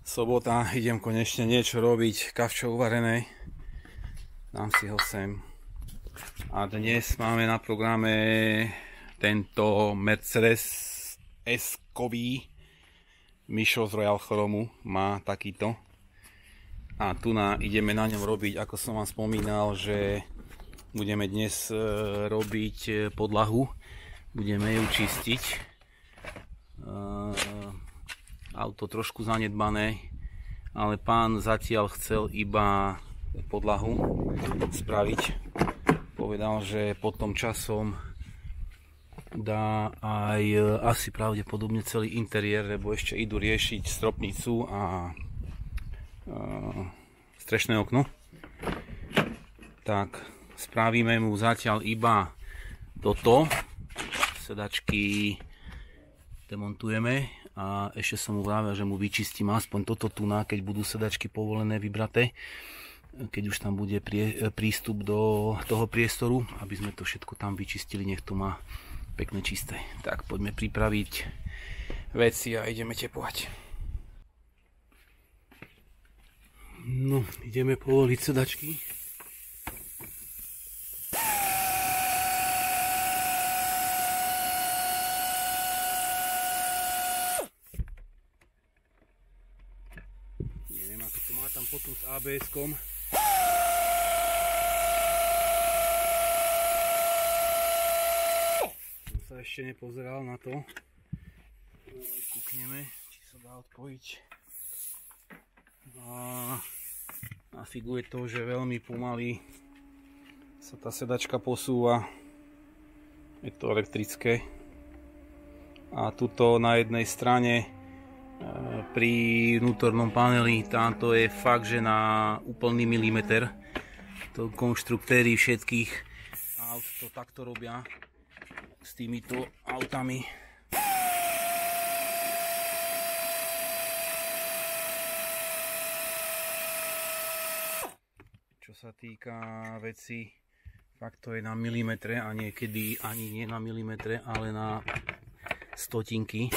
Sobota, idem konečne niečo robiť, kavčo uvarené, dám si ho sem. A dnes máme na programe tento Mercedes S-kový, Mišo z Royal Chromu má takýto. A tu ideme na ňom robiť, ako som vám spomínal, že budeme dnes robiť podlahu, budeme ju čistiť. Auto trošku zanedbané, ale pán zatiaľ chcel iba podlahu spraviť. Povedal, že potom časom dá aj asi pravdepodobne celý interiér, lebo ešte idú riešiť stropnicu a strešné okno. Tak spravíme mu zatiaľ iba toto. Sedačky demontujeme a ešte som mu vravel, že mu vyčistím aspoň toto tu, keď budú sedačky povolené, vybraté, keď už tam bude prístup do toho priestoru, aby sme to všetko tam vyčistili, nech to má pekne čisté. Tak poďme pripraviť veci a ideme tepovať. No, ideme povoliť sedačky. Tam potom s ABS-kom. Som sa ešte nepozeral na to. Kúkneme, či sa dá odpojiť. A figuje to, že veľmi pomaly sa tá sedačka posúva. Je to elektrické. A tuto na jednej strane pri vnútornom paneli táto je fakt, že na úplný milimeter. To konštruktéri všetkých aut to takto robia s týmito autami. Čo sa týka veci, fakt to je na milimetre a niekedy ani nie na milimetre, ale na stotinky.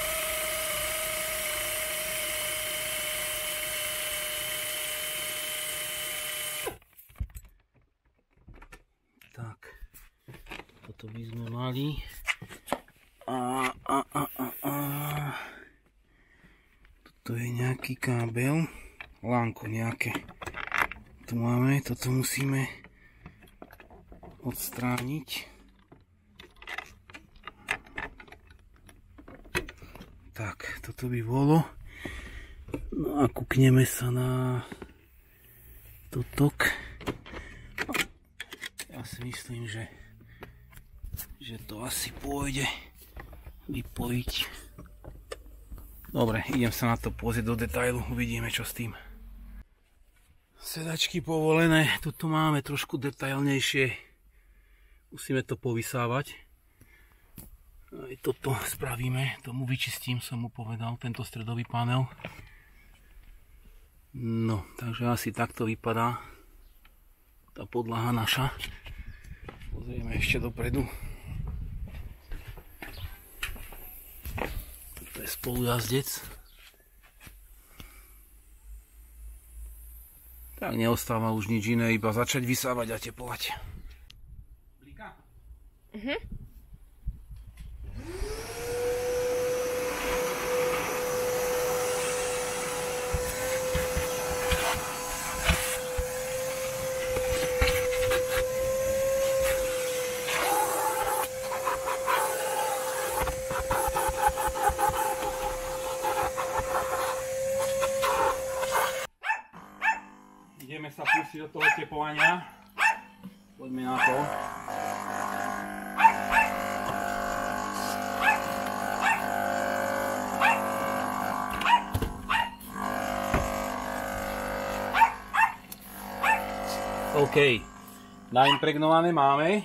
Tak, toto by sme mali. Toto je nejaký kábel, lánko nejaké. Tu máme, toto musíme odstrániť. Tak, toto by bolo. No a kúkneme sa na totok. Ja si myslím, že to asi pôjde vypojiť. Dobre, idem sa na to pozrieť do detailu, uvidíme čo s tým. Sedačky povolené, tuto máme trošku detailnejšie. Musíme to povysávať. Aj toto spravíme, tomu vyčistím, som mu povedal, tento stredový panel. No, takže asi takto vypadá tá podlaha naša. Pozrieme ešte dopredu. Toto je spolujazdec. Tak neostáva už nič iné, iba začať vysávať a tepovať. Blíka? Ideme sa pustiť do toho tepovania. Poďme na to. OK. Naimpregnované máme.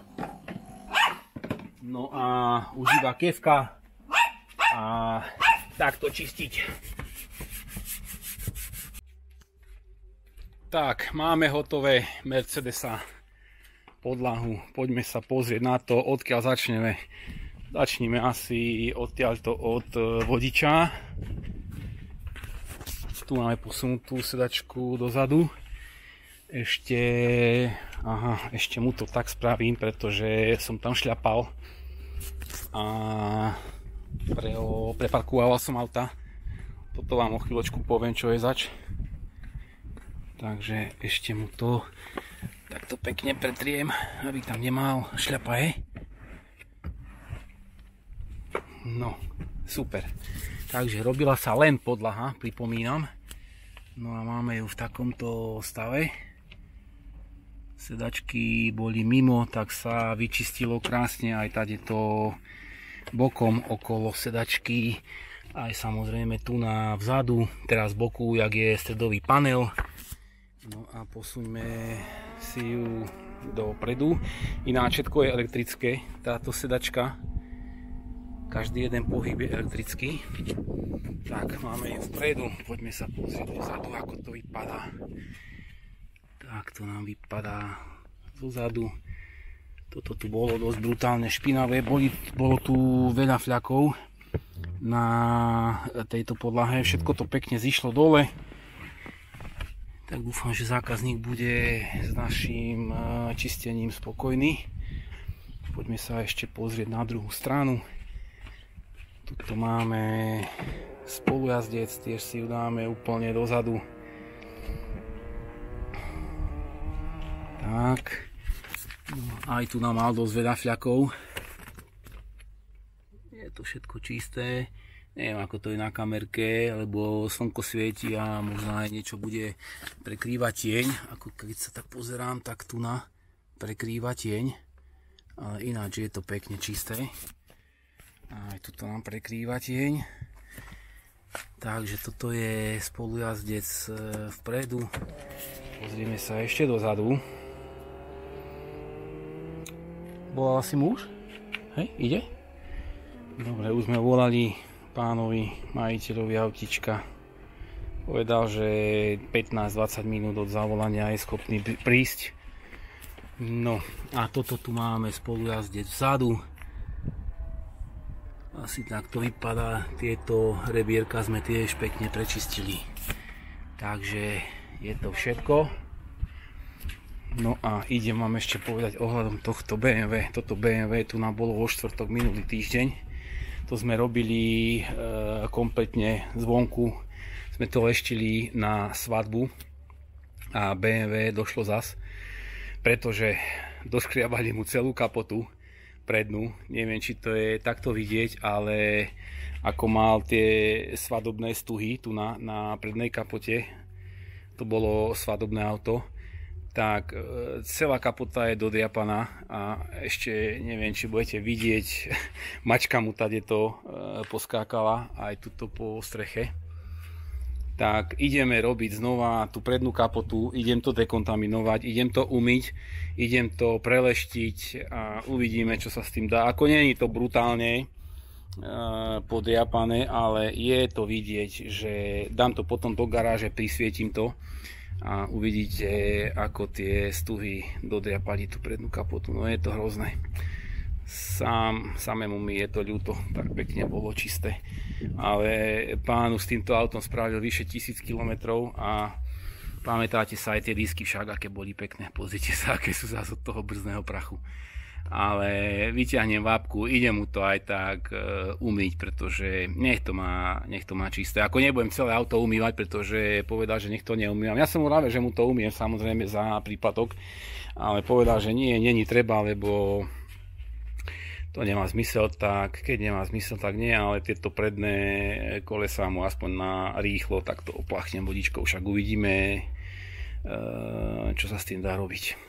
No a už iba kefka a takto čistiť. Tak, máme hotové Mercedesa podlahu. Poďme sa pozrieť na to, odkiaľ začneme. Začneme asi odtiaľto od vodiča. Tu máme posunutú sedačku dozadu. Ešte mu to tak spravím, pretože som tam šľapal a preparkoval som auta. Toto vám o chvíľočku poviem, čo je zač. Takže ešte mu to takto pekne pretriem, aby tam nemal šľapaje. No, super. Takže robila sa len podlaha, pripomínam. No a máme ju v takomto stave. Sedačky boli mimo, tak sa vyčistilo krásne aj tadeto bokom okolo sedačky. Aj samozrejme tu na vzadu, teraz z boku, jak je stredový panel. No a posuňme si ju dopredu. Ináč všetko je elektrické, táto sedačka. Každý jeden pohyb je elektrický. Tak, máme ju vpredu. Poďme sa pozrieť dozadu, ako to vypadá. Tak to nám vypadá dozadu. Toto tu bolo dosť brutálne špinavé. Bolo tu veľa fľakov na tejto podlahe. Všetko to pekne zišlo dole. Tak dúfam, že zákazník bude s našim čistením spokojný. Poďme sa ešte pozrieť na druhú stranu. Tuto máme spolujazdec, tiež si ju dáme úplne dozadu. Tak, no, aj tu nám mal dosť veľa fľakov. Je to všetko čisté. Neviem, ako to je na kamerke, lebo slnko svieti a možno aj niečo bude prekrývať tieň. Ako keď sa tak pozerám, tak tu na prekrýva tieň. Ale ináč je to pekne čisté. Aj tuto nám prekrýva tieň. Takže toto je spolujazdec vpredu. Pozrieme sa ešte dozadu. Volala si muž? Hej, ide? Dobre, už sme volali pánovi, majiteľovi autička. Povedal, že 15-20 minút od zavolania je schopný prísť. No, a toto tu máme spolujazdec vzadu. Asi takto vypadá. Tieto rebierka sme tiež pekne prečistili. Takže je to všetko. No a idem vám ešte povedať ohľadom tohto BMW. Toto BMW tu nám bolo vo štvrtok minulý týždeň. To sme robili kompletne zvonku. Sme to leštili na svadbu a BMW došlo zas, pretože doškriabali mu celú kapotu prednú. Neviem, či to je takto vidieť, ale ako mal tie svadobné stuhy tu na prednej kapote, to bolo svadobné auto, tak celá kapota je dodriapaná a ešte neviem, či budete vidieť, mačka mu tady to poskákala aj tuto po streche. Tak ideme robiť znova tú prednú kapotu, idem to dekontaminovať, idem to umyť, idem to preleštiť a uvidíme, čo sa s tým dá. Ako nie je to brutálne podriapané, ale je to vidieť, že dám to potom do garáže, prisvietim to a uvidíte, ako tie stuhy dodriapali tú prednú kapotu. No je to hrozné. Samému mi je to ľúto, tak pekne bolo čisté. Ale pánu s týmto autom spravil vyše 1000 km a pamätáte sa aj tie disky však, aké boli pekné. Pozrite sa, aké sú zase od toho brzdného prachu. Ale vyťahnem vápku, idem mu to aj tak umyť, pretože nech to má čisté. Ako nebudem celé auto umývať, pretože povedal, že nech to neumývam. Ja som mu rád, že mu to umiem, samozrejme za prípadok, ale povedal, že není treba, lebo to nemá zmysel, tak keď nemá zmysel, tak nie, ale tieto predné kolesá mu aspoň na rýchlo, tak to opláchnem vodičkou, však uvidíme, čo sa s tým dá robiť.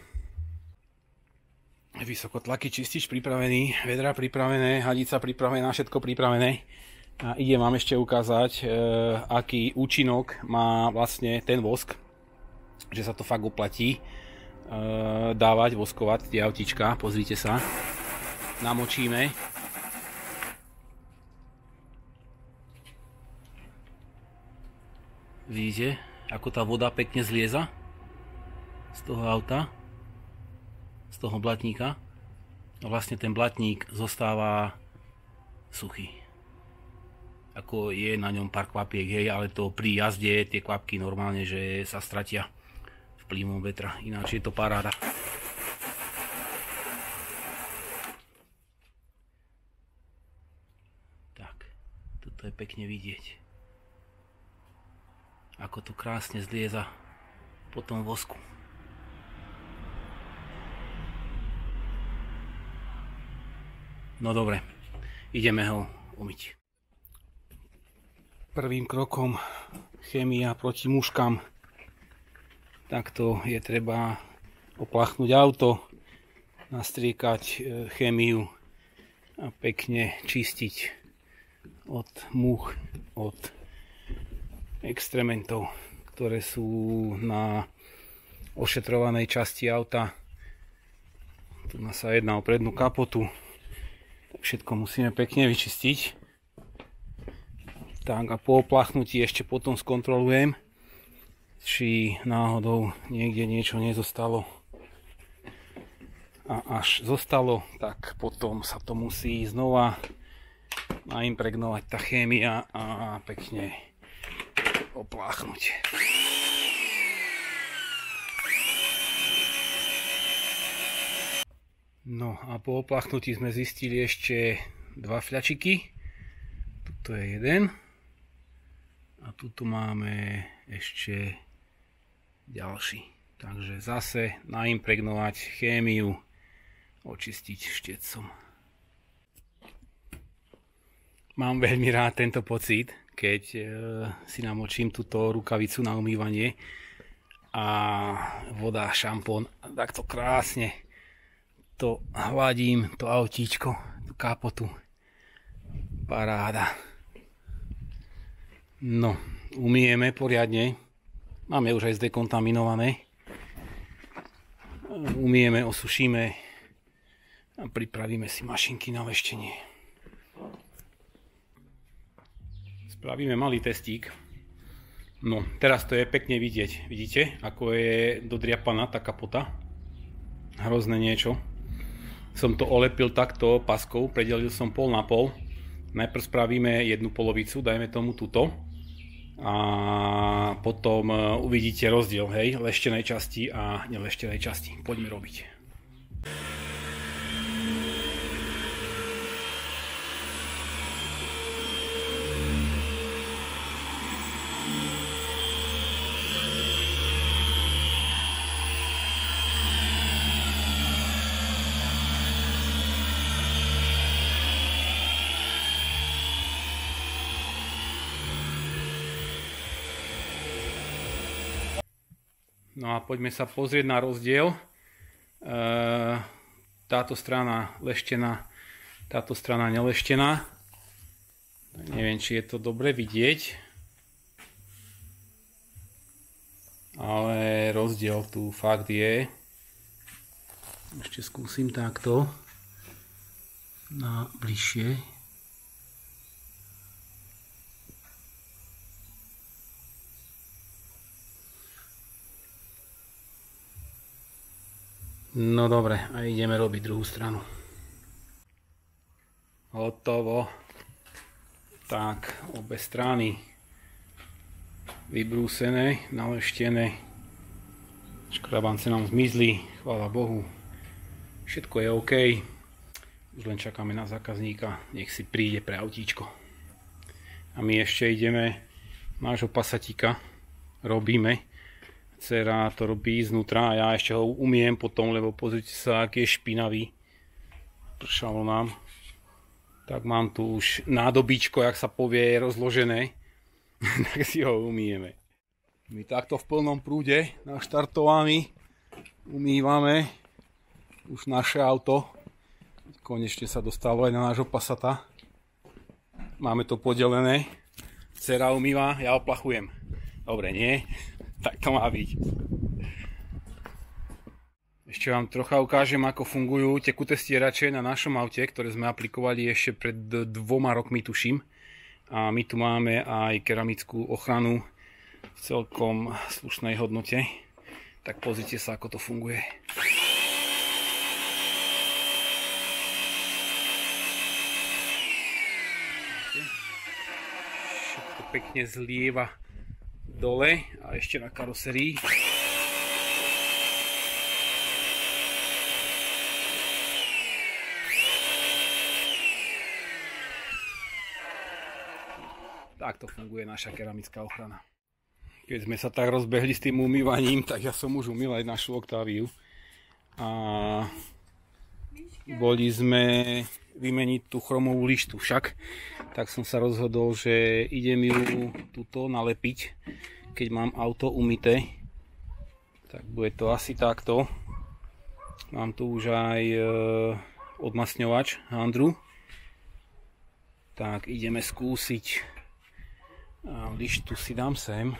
Vysokotlaky čistič pripravený, vedra pripravené, hadica pripravená, všetko pripravené. A idem vám ešte ukázať, aký účinok má vlastne ten vosk, že sa to fakt oplatí dávať, voskovať tie autíčka, pozrite sa. Namočíme. Vidíte, ako tá voda pekne zlieza z toho auta, z toho blatníka. A vlastne ten blatník zostáva suchý. ako je na ňom pár kvapiek, hej, ale to pri jazde tie kvapky normálne, že sa stratia vplyvom vetra, ináč je to paráda. Tak, toto je pekne vidieť, ako to krásne zlieza po tom vosku. No dobre, ideme ho umyť. Prvým krokom chémia proti muškám. Takto je treba opláchnuť auto, nastriekať chémiu a pekne čistiť od múch, od extrementov, ktoré sú na ošetrovanej časti auta. Tu sa jedná o prednú kapotu. Všetko musíme pekne vyčistiť. Tak a po opláchnutí ešte potom skontrolujem, či náhodou niekde niečo nezostalo. A až zostalo, tak potom sa to musí znova naimpregnovať tá chémia a pekne opláchnuť. No a po opláchnutí sme zistili ešte dva fľačiky. Tuto je jeden. A tuto máme ešte ďalší. Takže zase naimpregnovať chémiu, očistiť štecom. Mám veľmi rád tento pocit, keď si namočím túto rukavicu na umývanie a voda, šampón, takto krásne to hladím, to autíčko, tú kapotu. Paráda. No, umyjeme poriadne. Máme už aj zdekontaminované. Umyjeme, osušíme a pripravíme si mašinky na leštenie. Spravíme malý testík. No, teraz to je pekne vidieť. Vidíte, ako je dodriapaná tá kapota? Hrozné niečo. Som to olepil takto paskou, predelil som pol na pol. Najprv spravíme jednu polovicu, dajme tomu túto. A potom uvidíte rozdiel, hej, leštenej časti a neleštenej časti. Poďme robiť. No a poďme sa pozrieť na rozdiel. Táto strana leštená, táto strana neleštená. Neviem, či je to dobre vidieť. Ale rozdiel tu fakt je. Ešte skúsim takto. Na bližšie. No dobre, a ideme robiť druhú stranu. Hotovo. Tak, obe strany vybrúsené, naleštené. Škrabance nám zmizli, chvála Bohu. Všetko je OK. Už len čakáme na zákazníka, nech si príde pre autíčko. A my ešte ideme nášho pasatíka, robíme. Dcera to robí znútra a ja ešte ho umiem potom, lebo pozrite sa, aký je špinavý. Pršalo nám. Tak mám tu už nádobíčko, jak sa povie, rozložené. Tak si ho umýjeme. My takto v plnom prúde naštartovaní umývame už naše auto. Konečne sa dostalo aj na nášho Passata. Máme to podelené. Dcera umýva, ja oplachujem. Dobre, nie? Tak to má byť. Ešte vám trocha ukážem, ako fungujú tekuté stierače na našom aute, ktoré sme aplikovali ešte pred 2 rokmi, tuším. A my tu máme aj keramickú ochranu v celkom slušnej hodnote. Tak pozrite sa, ako to funguje. pekne zlieva dole a ešte na karosérii. Takto funguje naša keramická ochrana. Keď sme sa tak rozbehli s tým umývaním, tak ja som už umýl aj našu Octaviu. A boli sme vymeniť tú chromovú lištu. Však tak som sa rozhodol, že idem ju tuto nalepiť, keď mám auto umyté. Tak bude to asi takto. Mám tu už aj odmasňovač handru. Tak ideme skúsiť. A lištu si dám sem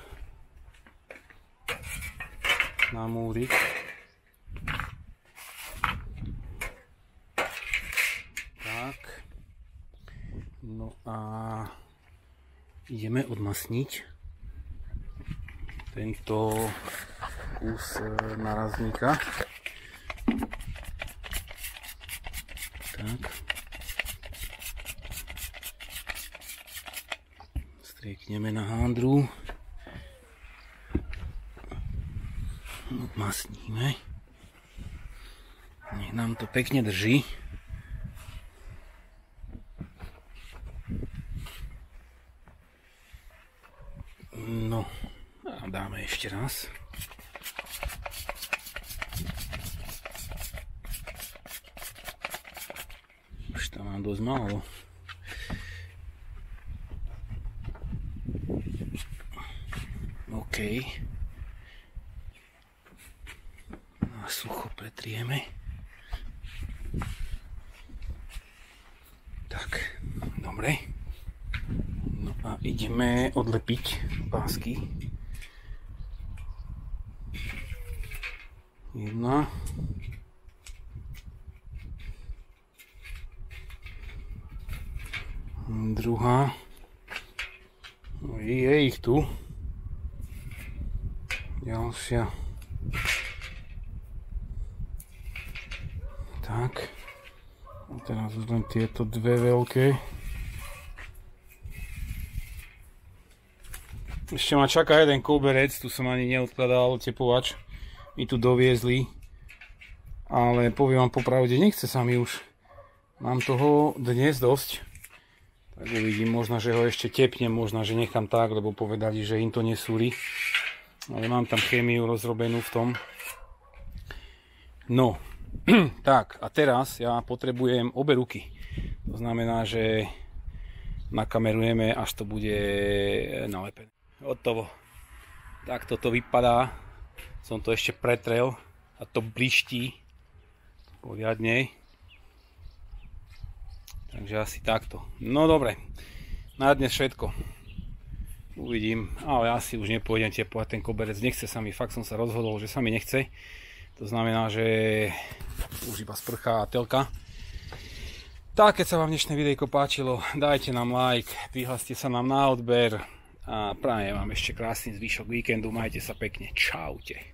na múrik. Tak. No a ideme odmasniť tento kus narazníka. Tak. Striekneme na handru. Odmasníme. Nech nám to pekne drží. No a dáme ešte raz. Už tam mám dosť málo. OK. A sucho pretrieme. Tak, dobre. No a ideme odlepiť pásky. Jedna. Druhá. No je ich tu. Ďalšia. Tak. A teraz už len tieto dve veľké. Ešte ma čaká jeden koberec, tu som ani neodkladal tepovač. Mi tu doviezli. Ale poviem vám popravde, nechce sa mi už. Mám toho dnes dosť. Tak uvidím, možno, že ho ešte tepnem, možno, že nechám tak, lebo povedali, že im to nesúri. Ale mám tam chémiu rozrobenú v tom. No, tak a teraz ja potrebujem obe ruky. To znamená, že nakamerujeme, až to bude nalepené. Hotovo. Tak toto vypadá. Som to ešte pretrel a to bliští poriadne. Takže asi takto. No dobre, na dnes všetko. Uvidím, ale asi už nepôjdem tepovať ten koberec, nechce sa mi, fakt som sa rozhodol, že sa mi nechce. To znamená, že už iba sprcha a telka. Tak, keď sa vám dnešné videjko páčilo, dajte nám like, prihláste sa nám na odber a prajem vám ešte krásny zvyšok víkendu, majte sa pekne, čaute.